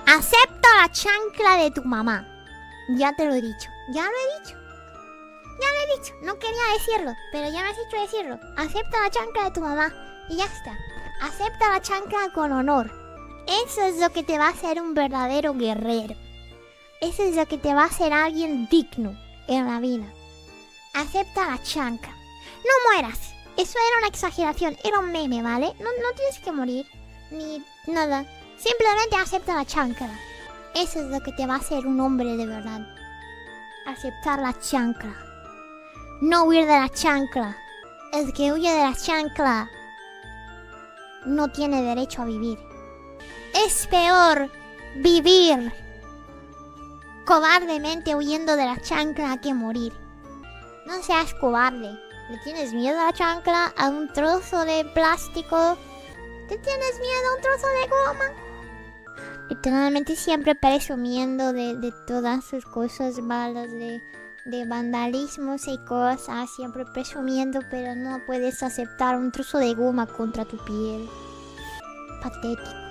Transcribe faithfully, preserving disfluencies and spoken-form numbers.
Acepta la chancla de tu mamá. Ya te lo he dicho. Ya lo he dicho. Ya lo he dicho. No quería decirlo, pero ya me has hecho decirlo. Acepta la chancla de tu mamá. Y ya está. Acepta la chancla con honor. Eso es lo que te va a hacer un verdadero guerrero. Eso es lo que te va a hacer alguien digno en la vida. Acepta la chancla. No mueras. Eso era una exageración. Era un meme, ¿vale? No, no tienes que morir. Ni nada. Simplemente acepta la chancla. Eso es lo que te va a hacer un hombre de verdad. Aceptar la chancla. No huir de la chancla. El que huye de la chancla no tiene derecho a vivir. Es peor vivir cobardemente huyendo de la chancla que morir. No seas cobarde. ¿Le tienes miedo a la chancla? ¿A un trozo de plástico? ¿Te tienes miedo a un trozo de goma? Literalmente siempre presumiendo de, de todas sus cosas malas, de, de vandalismos y cosas, siempre presumiendo, pero no puedes aceptar un trozo de goma contra tu piel. Patético.